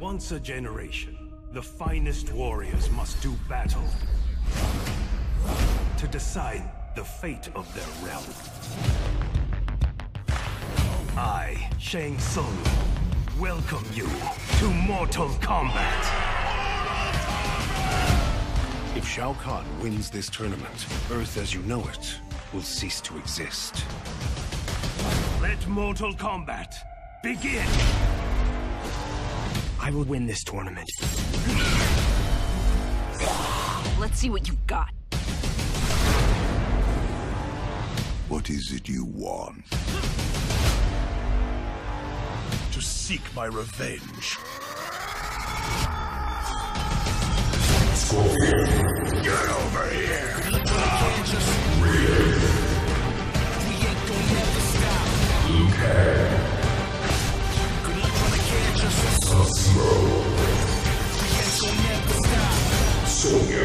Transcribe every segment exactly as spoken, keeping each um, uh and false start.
Once a generation, the finest warriors must do battle to decide the fate of their realm. I, Shang Tsung, welcome you to Mortal Kombat. If Shao Kahn wins this tournament, Earth as you know it will cease to exist. Let Mortal Kombat begin! I will win this tournament. Let's see what you got. What is it you want? To seek my revenge. Scorpion, get over here! Liu Kang. Sub-Zero. Sonya.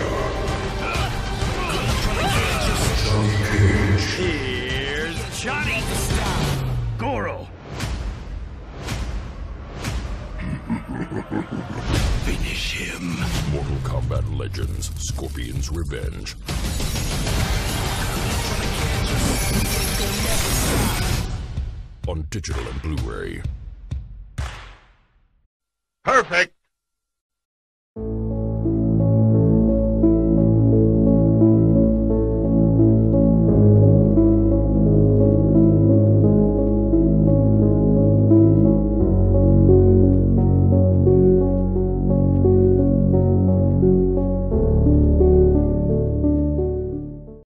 Johnny Cage. Here's Johnny! Goro! Finish him. Mortal Kombat Legends, Scorpion's Revenge. On digital and Blu-ray. Perfect!